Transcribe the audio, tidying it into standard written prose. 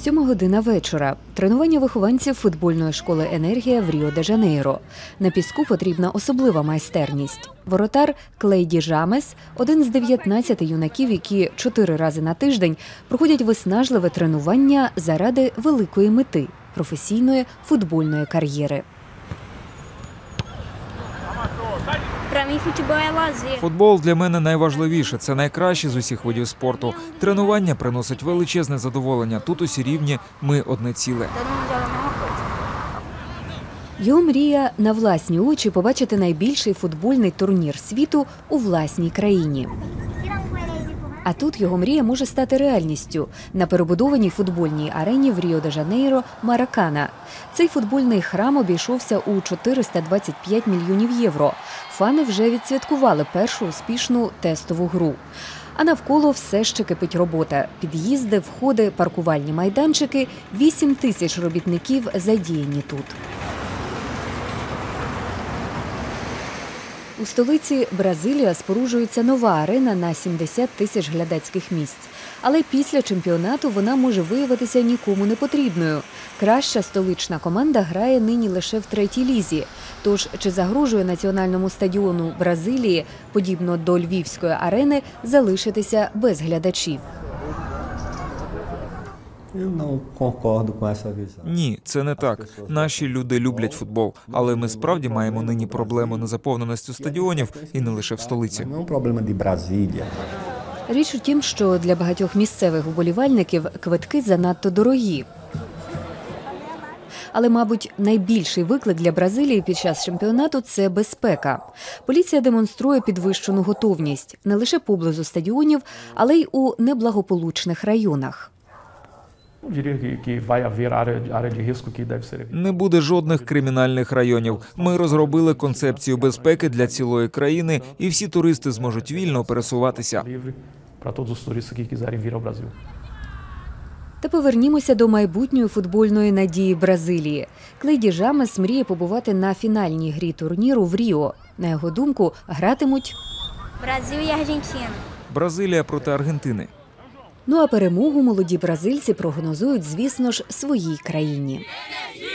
7 година вечора. Тренування вихованців футбольної школи «Енергія» в Ріо-де-Жанейро. На піску потрібна особлива майстерність. Воротар Клейді Жамес – один з 19 юнаків, які 4 рази на тиждень проходять виснажливе тренування заради великої мети – професійної футбольної кар'єри. Футбол для мене найважливіше. Це найкраще з усіх видів спорту. Тренування приносить величезне задоволення. Тут усі рівні, ми одне ціле. Його мрія – на власні очі побачити найбільший футбольний турнір світу у власній країні. А тут його мрія може стати реальністю на перебудованій футбольній арені в Ріо-де-Жанейро Маракана. Цей футбольний храм обійшовся у 425 мільйонів євро. Фани вже відсвяткували першу успішну тестову гру. А навколо все ще кипить робота. Під'їзди, входи, паркувальні майданчики – 8 тисяч робітників задіяні тут. У столиці Бразилія споруджується нова арена на 70 тисяч глядацьких місць. Але після чемпіонату вона може виявитися нікому не потрібною. Краща столична команда грає нині лише в 3-й лізі. Тож, чи загрожує національному стадіону Бразилії, подібно до Львівської арени, залишитися без глядачів? Ні, це не так. Наші люди люблять футбол, але ми справді маємо нині проблему незаповненості стадіонів і не лише в столиці. Річ у тім, що для багатьох місцевих вболівальників квитки занадто дорогі. Але, мабуть, найбільший виклик для Бразилії під час чемпіонату – це безпека. Поліція демонструє підвищену готовність не лише поблизу стадіонів, але й у неблагополучних районах. Не буде жодних кримінальних районів. Ми розробили концепцію безпеки для цілої країни, і всі туристи зможуть вільно пересуватися. Та повернімося до майбутньої футбольної надії Бразилії. Клейді Жамес мріє побувати на фінальній грі турніру в Ріо. На його думку, гратимуть Бразилія проти Аргентини. Ну а перемогу молоді бразильці прогнозують, звісно ж, своїй країні.